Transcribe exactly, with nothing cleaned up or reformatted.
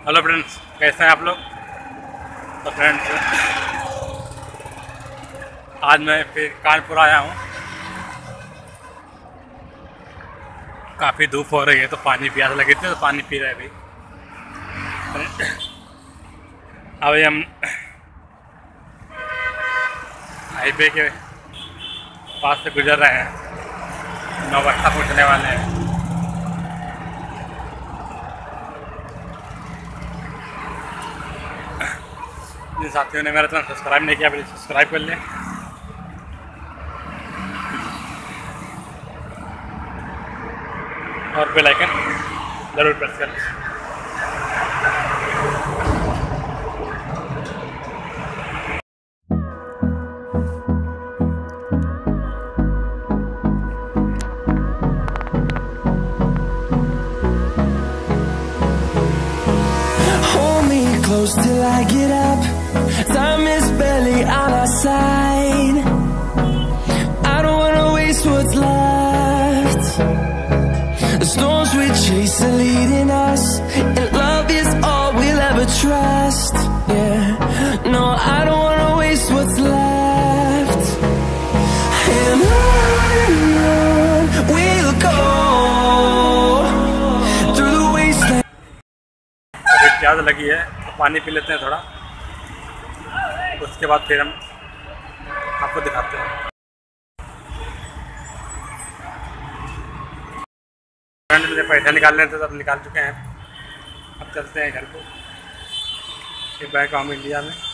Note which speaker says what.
Speaker 1: Hello friends, कैसे हैं आप लोग। तो फ्रेंड्स, आज मैं फिर कानपुर आया हूँ। काफ़ी धूप हो रही है तो पानी प्यास लगी थी तो पानी पी रहे अभी। अभी हम हाईवे के पास से गुजर रहे हैं, नौबट्टा पहुँचने वाले हैं। जिन साथियों ने मेरा चैनल सब्सक्राइब नहीं किया, प्लीज़ सब्सक्राइब कर लें और बेल आइकन ज़रूर प्रेस कर लें।
Speaker 2: Close till I get up. Time is barely on our side. I don't wanna waste what's left. The storms we chase are leading us, and love is all we'll ever trust. Yeah, no, I don't wanna waste what's left. And on we'll go through the wasteland.
Speaker 1: अभी प्यास लगी है, पानी P लेते हैं थोड़ा, उसके बाद फिर हम आपको दिखाते हैं। फ्रेंड, मुझे पैसा निकालने थे तो अब निकाल चुके हैं। अब चलते हैं घर को। ये बैक आऊँ इंडिया में।